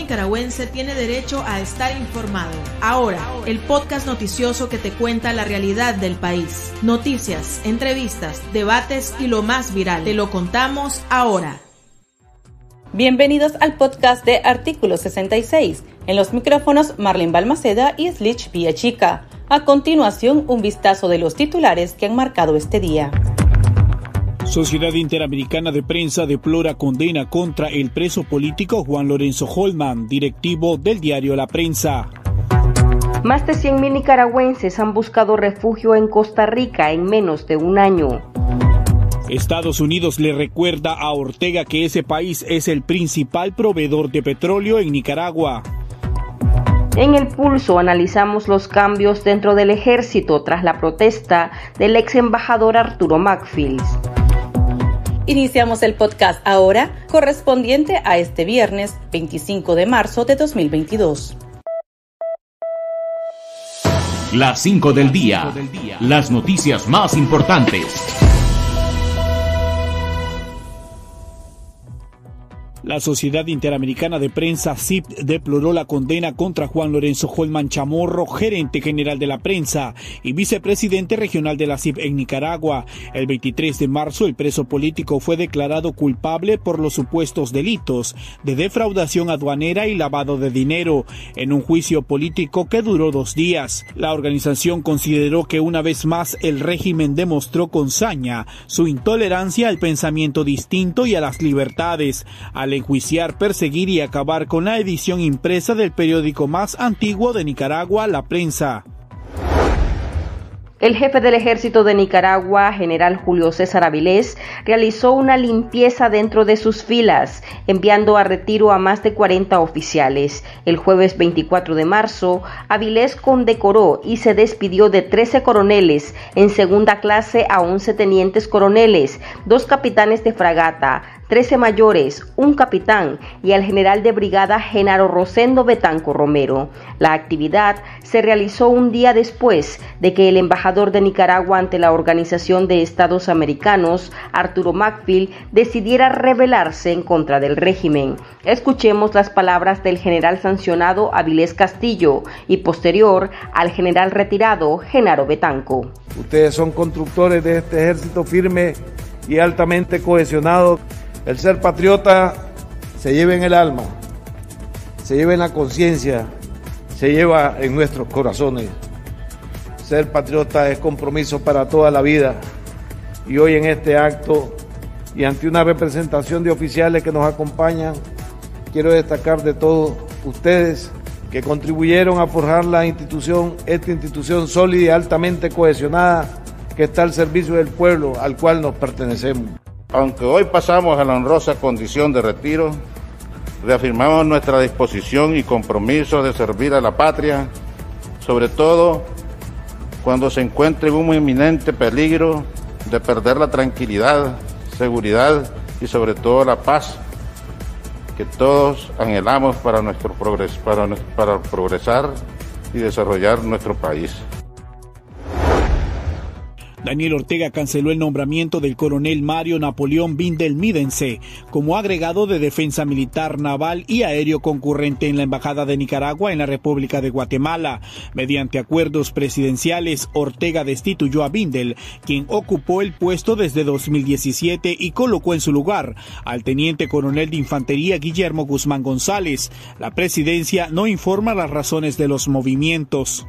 nicaragüense tiene derecho a estar informado. Ahora, el podcast noticioso que te cuenta la realidad del país. Noticias, entrevistas, debates y lo más viral. Te lo contamos ahora. Bienvenidos al podcast de Artículo 66. En los micrófonos Marlene Balmaceda y Slich Villachica. A continuación, un vistazo de los titulares que han marcado este día. Sociedad Interamericana de Prensa deplora condena contra el preso político Juan Lorenzo Holman, directivo del diario La Prensa. Más de 100.000 nicaragüenses han buscado refugio en Costa Rica en menos de un año. Estados Unidos le recuerda a Ortega que ese país es el principal proveedor de petróleo en Nicaragua. En El Pulso analizamos los cambios dentro del ejército tras la protesta del ex embajador Arturo Macfield. Iniciamos el podcast ahora, correspondiente a este viernes 25 de marzo de 2022. Las 5 del día. Las noticias más importantes. La Sociedad Interamericana de Prensa, SIP, deploró la condena contra Juan Lorenzo Holman Chamorro, gerente general de la prensa y vicepresidente regional de la SIP en Nicaragua. El 23 de marzo, el preso político fue declarado culpable por los supuestos delitos de defraudación aduanera y lavado de dinero en un juicio político que duró 2 días. La organización consideró que una vez más el régimen demostró con saña su intolerancia al pensamiento distinto y a las libertades, al enjuiciar, perseguir y acabar con la edición impresa del periódico más antiguo de Nicaragua, La Prensa. El jefe del ejército de Nicaragua, general Julio César Avilés, realizó una limpieza dentro de sus filas, enviando a retiro a más de 40 oficiales. El jueves 24 de marzo, Avilés condecoró y se despidió de 13 coroneles, en segunda clase a 11 tenientes coroneles, 2 capitanes de fragata, 13 mayores, un capitán y al general de brigada Genaro Rosendo Betanco Romero. La actividad se realizó un día después de que el embajador de Nicaragua ante la Organización de Estados Americanos, Arturo Macfield, decidiera rebelarse en contra del régimen. Escuchemos las palabras del general sancionado Avilés Castillo y posterior al general retirado Genaro Betanco. Ustedes son constructores de este ejército firme y altamente cohesionado. El ser patriota se lleva en el alma, se lleva en la conciencia, se lleva en nuestros corazones. Ser patriota es compromiso para toda la vida. Y hoy en este acto y ante una representación de oficiales que nos acompañan, quiero destacar de todos ustedes que contribuyeron a forjar esta institución sólida y altamente cohesionada que está al servicio del pueblo al cual nos pertenecemos. Aunque hoy pasamos a la honrosa condición de retiro, reafirmamos nuestra disposición y compromiso de servir a la patria, sobre todo cuando se encuentre en un inminente peligro de perder la tranquilidad, seguridad y sobre todo la paz que todos anhelamos para nuestro progreso, para progresar y desarrollar nuestro país. Daniel Ortega canceló el nombramiento del coronel Mario Napoleón Bindel Mídense como agregado de Defensa Militar, Naval y Aéreo concurrente en la Embajada de Nicaragua en la República de Guatemala. Mediante acuerdos presidenciales, Ortega destituyó a Bindel, quien ocupó el puesto desde 2017 y colocó en su lugar al teniente coronel de infantería Guillermo Guzmán González. La presidencia no informa las razones de los movimientos.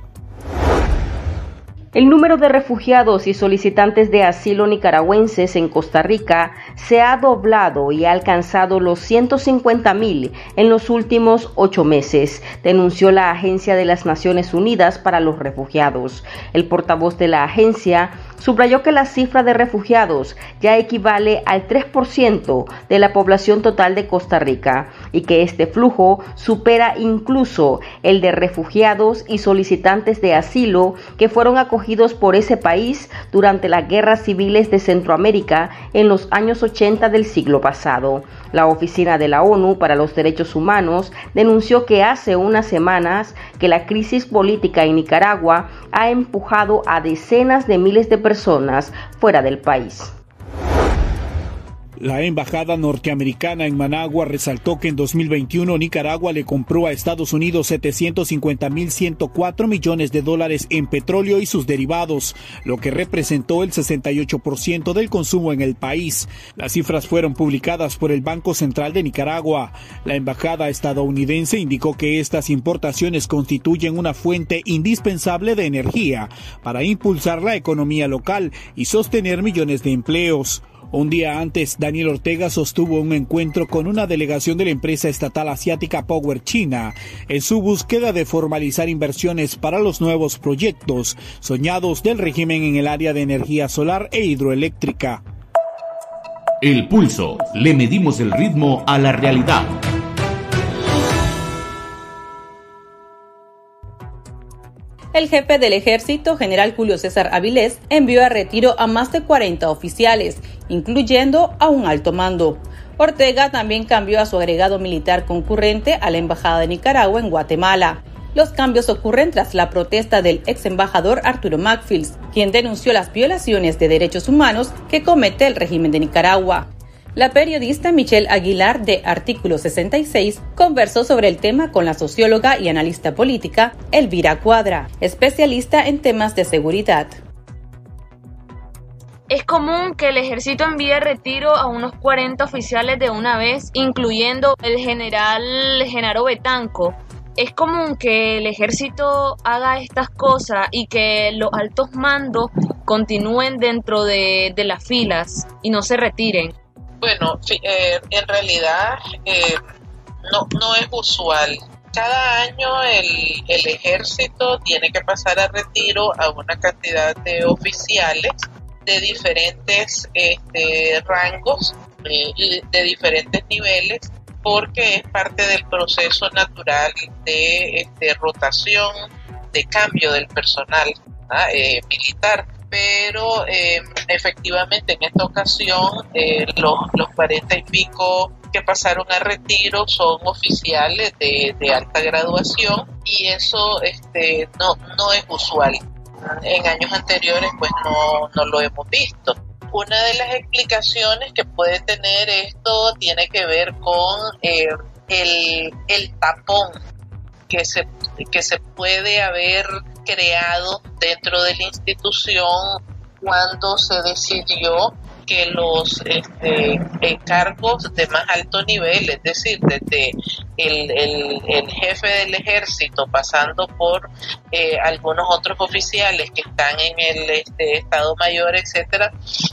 El número de refugiados y solicitantes de asilo nicaragüenses en Costa Rica se ha doblado y ha alcanzado los 150.000 en los últimos 8 meses, denunció la Agencia de las Naciones Unidas para los Refugiados. El portavoz de la agencia subrayó que la cifra de refugiados ya equivale al 3% de la población total de Costa Rica y que este flujo supera incluso el de refugiados y solicitantes de asilo que fueron acogidos por ese país durante las guerras civiles de Centroamérica en los años 80 del siglo pasado. La Oficina de la ONU para los Derechos Humanos denunció que hace unas semanas que la crisis política en Nicaragua ha empujado a decenas de miles de personas fuera del país. La embajada norteamericana en Managua resaltó que en 2021 Nicaragua le compró a Estados Unidos $750.104 millones en petróleo y sus derivados, lo que representó el 68% del consumo en el país. Las cifras fueron publicadas por el Banco Central de Nicaragua. La embajada estadounidense indicó que estas importaciones constituyen una fuente indispensable de energía para impulsar la economía local y sostener millones de empleos. Un día antes, Daniel Ortega sostuvo un encuentro con una delegación de la empresa estatal asiática Power China en su búsqueda de formalizar inversiones para los nuevos proyectos soñados del régimen en el área de energía solar e hidroeléctrica. El Pulso. Le medimos el ritmo a la realidad. El jefe del ejército, general Julio César Avilés, envió a retiro a más de 40 oficiales, incluyendo a un alto mando. Ortega también cambió a su agregado militar concurrente a la Embajada de Nicaragua en Guatemala. Los cambios ocurren tras la protesta del ex embajador Arturo Macfields, quien denunció las violaciones de derechos humanos que comete el régimen de Nicaragua. La periodista Michelle Aguilar, de Artículo 66, conversó sobre el tema con la socióloga y analista política Elvira Cuadra, especialista en temas de seguridad. Es común que el ejército envíe a retiro a unos 40 oficiales de una vez, incluyendo el general Genaro Betanco. Es común que el ejército haga estas cosas y que los altos mandos continúen dentro de las filas y no se retiren. Bueno, en realidad no es usual. Cada año el ejército tiene que pasar a retiro a una cantidad de oficiales de diferentes rangos y de diferentes niveles, porque es parte del proceso natural de rotación, de cambio del personal militar. Pero efectivamente en esta ocasión los 40 y pico que pasaron a retiro son oficiales de alta graduación y eso no es usual. En años anteriores pues no lo hemos visto. Una de las explicaciones que puede tener esto tiene que ver con el tapón que se puede haber creado dentro de la institución cuando se decidió que los cargos de más alto nivel, es decir, desde el jefe del ejército pasando por algunos otros oficiales que están en el Estado Mayor, etcétera,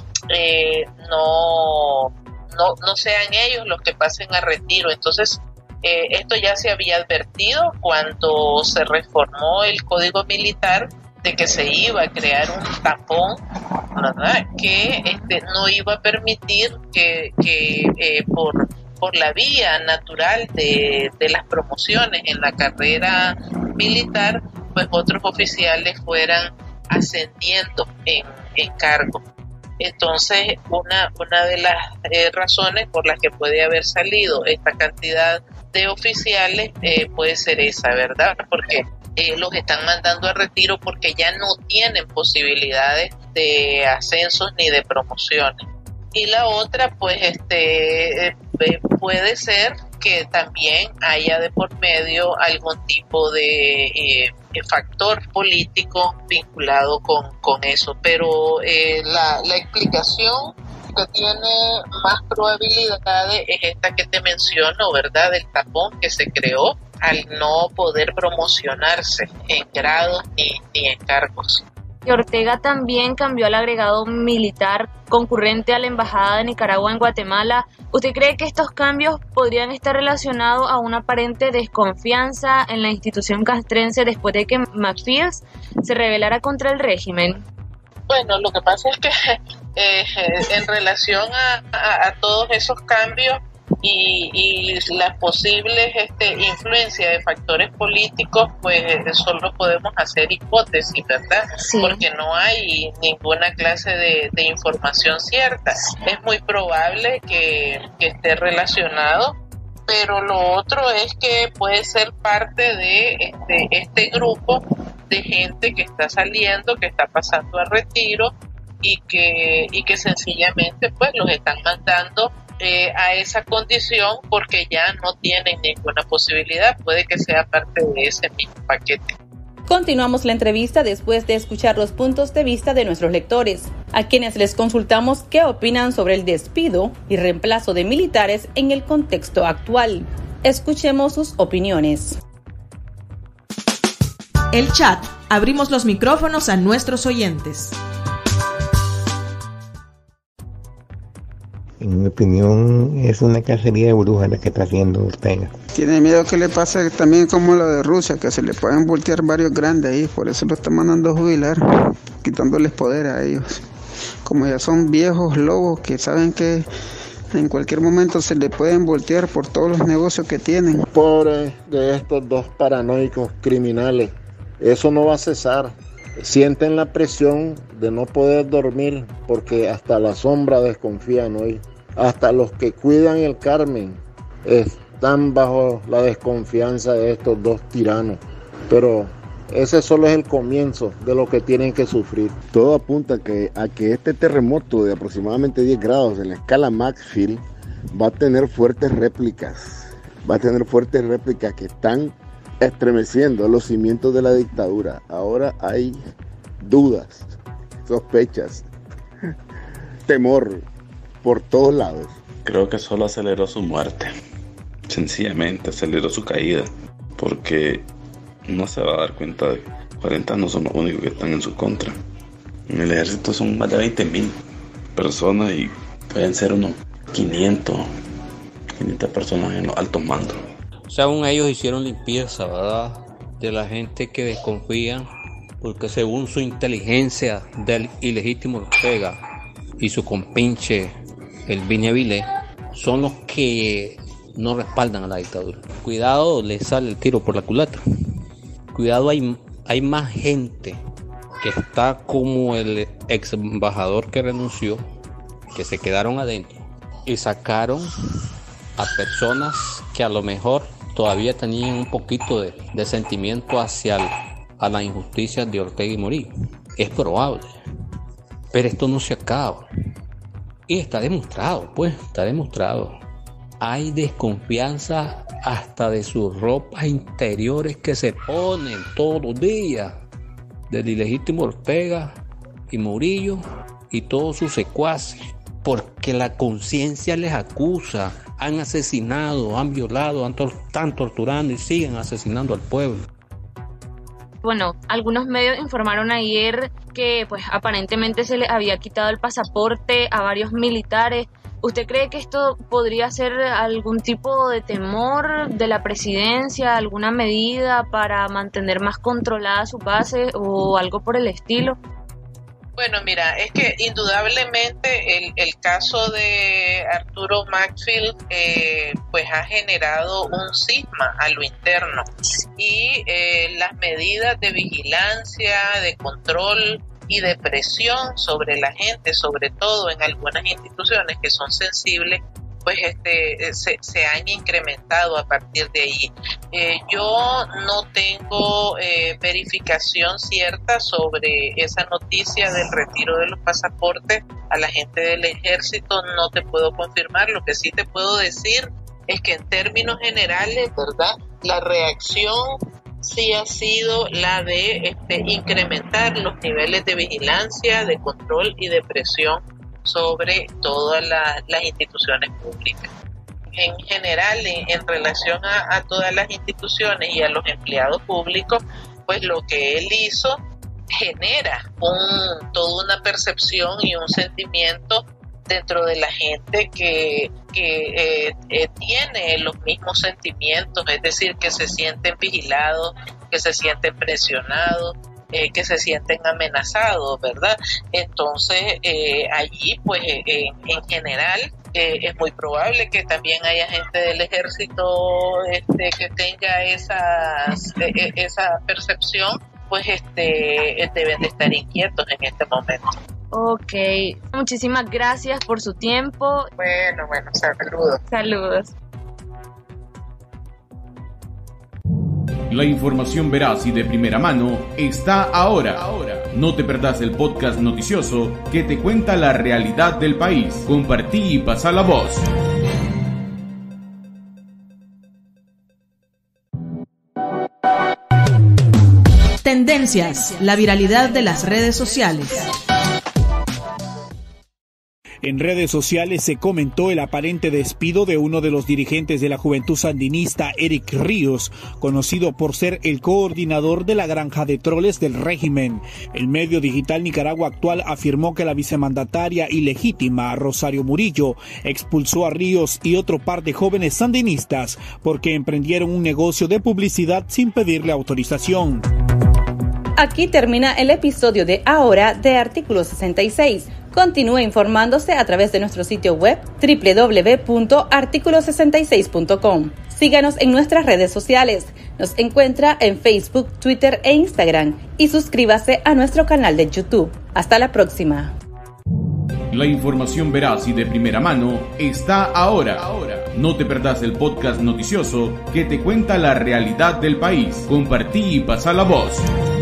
no sean ellos los que pasen a retiro. Entonces, esto ya se había advertido cuando se reformó el Código Militar, de que se iba a crear un tapón, ¿verdad?, que no iba a permitir que por la vía natural de las promociones en la carrera militar, pues otros oficiales fueran ascendiendo en cargo. Entonces, una de las razones por las que puede haber salido esta cantidad de oficiales puede ser esa, ¿verdad? Porque los están mandando a retiro porque ya no tienen posibilidades de ascensos ni de promociones. Y la otra, pues, puede ser que también haya de por medio algún tipo de factor político vinculado con eso. Pero la explicación que tiene más probabilidades es esta que te menciono, ¿verdad?, del tapón que se creó al no poder promocionarse en grados ni en cargos. Y Ortega también cambió al agregado militar concurrente a la Embajada de Nicaragua en Guatemala. ¿Usted cree que estos cambios podrían estar relacionados a una aparente desconfianza en la institución castrense después de que Macfields se rebelara contra el régimen? Bueno, lo que pasa es que en relación a todos esos cambios y las posibles influencias de factores políticos, pues solo podemos hacer hipótesis, ¿verdad? Sí. Porque no hay ninguna clase de información cierta. Es muy probable que esté relacionado, pero lo otro es que puede ser parte de este grupo de gente que está saliendo, que está pasando a retiro y que sencillamente pues los están mandando a esa condición porque ya no tienen ninguna posibilidad. Puede que sea parte de ese mismo paquete. Continuamos la entrevista después de escuchar los puntos de vista de nuestros lectores, a quienes les consultamos qué opinan sobre el despido y reemplazo de militares en el contexto actual. Escuchemos sus opiniones. El chat. Abrimos los micrófonos a nuestros oyentes. En mi opinión, es una cacería de brujas la que está haciendo Ortega. Tiene miedo que le pase también como lo de Rusia, que se le pueden voltear varios grandes ahí, por eso lo están mandando a jubilar, quitándoles poder a ellos. Como ya son viejos lobos que saben que en cualquier momento se le pueden voltear por todos los negocios que tienen. Pobres de estos dos paranoicos criminales, eso no va a cesar. Sienten la presión de no poder dormir porque hasta la sombra desconfían hoy. Hasta los que cuidan el Carmen están bajo la desconfianza de estos dos tiranos. Pero ese solo es el comienzo de lo que tienen que sufrir. Todo apunta a que este terremoto de aproximadamente 10 grados en la escala Maxfield va a tener fuertes réplicas. Que están estremeciendo los cimientos de la dictadura. Ahora hay dudas, sospechas, temor por todos lados. Creo que solo aceleró su muerte. Sencillamente aceleró su caída. Porque no se va a dar cuenta de que 40 no son los únicos que están en su contra. En el ejército son más de 20,000 personas y pueden ser unos 500 personas en los altos mandos. Según ellos hicieron limpieza, ¿verdad?, de la gente que desconfía, porque según su inteligencia del ilegítimo Ortega y su compinche el Vini Avilés, son los que no respaldan a la dictadura. Cuidado, le sale el tiro por la culata. Cuidado, hay más gente que está como el ex embajador que renunció, que se quedaron adentro y sacaron a personas que a lo mejor todavía tenían un poquito de sentimiento hacia a las injusticias de Ortega y Murillo. Es probable, pero esto no se acaba. Y está demostrado, Hay desconfianza hasta de sus ropas interiores que se ponen todos los días del ilegítimo Ortega y Murillo y todos sus secuaces, porque la conciencia les acusa. Han asesinado, han violado, están torturando y siguen asesinando al pueblo. Bueno, algunos medios informaron ayer que pues aparentemente se les había quitado el pasaporte a varios militares. ¿Usted cree que esto podría ser algún tipo de temor de la presidencia, alguna medida para mantener más controlada su base o algo por el estilo? Bueno, mira, es que indudablemente el caso de Arturo Maxfield pues ha generado un cisma a lo interno y las medidas de vigilancia, de control y de presión sobre la gente, sobre todo en algunas instituciones que son sensibles, pues se han incrementado a partir de ahí. Yo no tengo verificación cierta sobre esa noticia del retiro de los pasaportes a la gente del ejército, no te puedo confirmar. Lo que sí te puedo decir es que en términos generales, ¿verdad?, la reacción sí ha sido la de incrementar los niveles de vigilancia, de control y de presión sobre todas las instituciones públicas. En general, en relación a todas las instituciones y a los empleados públicos, pues lo que él hizo genera toda una percepción y un sentimiento dentro de la gente que tiene los mismos sentimientos, es decir, que se sienten vigilados, que se sienten presionados, que se sienten amenazados, ¿verdad? Entonces, allí, pues, en general, es muy probable que también haya gente del ejército que tenga esa percepción, pues, deben de estar inquietos en este momento. Ok, muchísimas gracias por su tiempo. Bueno, saludos. Saludos. La información veraz y de primera mano está ahora. No te perdás el podcast noticioso que te cuenta la realidad del país. Compartí y pasa la voz. Tendencias, la viralidad de las redes sociales. En redes sociales se comentó el aparente despido de uno de los dirigentes de la Juventud Sandinista, Eric Ríos, conocido por ser el coordinador de la granja de troles del régimen. El medio digital Nicaragua Actual afirmó que la vicemandataria ilegítima, Rosario Murillo, expulsó a Ríos y otro par de jóvenes sandinistas porque emprendieron un negocio de publicidad sin pedirle autorización. Aquí termina el episodio de Ahora de Artículo 66. Continúe informándose a través de nuestro sitio web www.articulo66.com. Síganos en nuestras redes sociales. Nos encuentra en Facebook, Twitter e Instagram. Y suscríbase a nuestro canal de YouTube. Hasta la próxima. La información veraz y de primera mano está ahora. No te perdás el podcast noticioso que te cuenta la realidad del país. Compartí y pasa la voz.